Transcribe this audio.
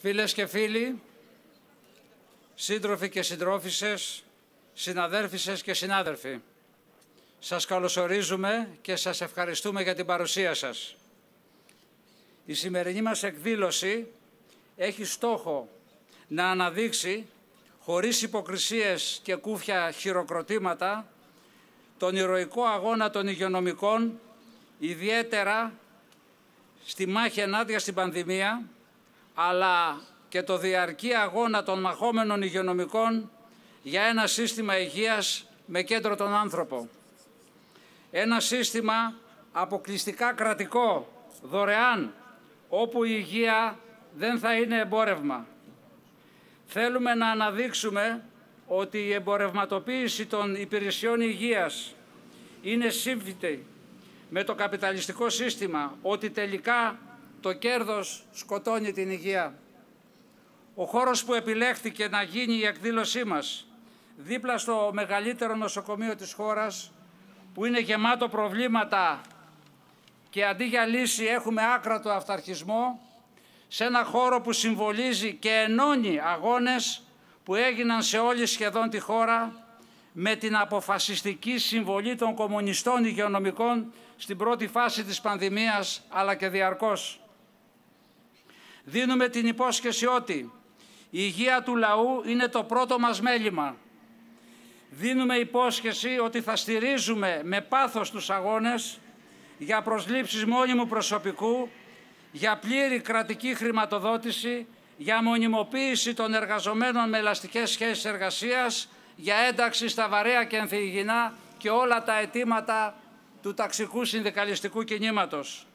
Φίλες και φίλοι, σύντροφοι και συντρόφισσες, συναδέλφισσες και συνάδελφοι, σας καλωσορίζουμε και σας ευχαριστούμε για την παρουσία σας. Η σημερινή μας εκδήλωση έχει στόχο να αναδείξει, χωρίς υποκρισίες και κούφια χειροκροτήματα, τον ηρωικό αγώνα των υγειονομικών, ιδιαίτερα στη μάχη ενάντια στην πανδημία, αλλά και το διαρκή αγώνα των μαχόμενων υγειονομικών για ένα σύστημα υγείας με κέντρο τον άνθρωπο. Ένα σύστημα αποκλειστικά κρατικό, δωρεάν, όπου η υγεία δεν θα είναι εμπόρευμα. Θέλουμε να αναδείξουμε ότι η εμπορευματοποίηση των υπηρεσιών υγείας είναι σύμφυτη με το καπιταλιστικό σύστημα, ότι τελικά το κέρδος σκοτώνει την υγεία. Ο χώρος που επιλέχθηκε να γίνει η εκδήλωσή μας, δίπλα στο μεγαλύτερο νοσοκομείο της χώρας, που είναι γεμάτο προβλήματα και αντί για λύση έχουμε άκρατο αυταρχισμό, σε ένα χώρο που συμβολίζει και ενώνει αγώνες που έγιναν σε όλη σχεδόν τη χώρα, με την αποφασιστική συμβολή των κομμουνιστών υγειονομικών στην πρώτη φάση της πανδημίας, αλλά και διαρκώς. Δίνουμε την υπόσχεση ότι η υγεία του λαού είναι το πρώτο μας μέλημα. Δίνουμε υπόσχεση ότι θα στηρίζουμε με πάθος τους αγώνες για προσλήψεις μόνιμου προσωπικού, για πλήρη κρατική χρηματοδότηση, για μονιμοποίηση των εργαζομένων με ελαστικές σχέσεις εργασίας, για ένταξη στα βαρέα και ανθυγιεινά και όλα τα αιτήματα του ταξικού συνδικαλιστικού κινήματος.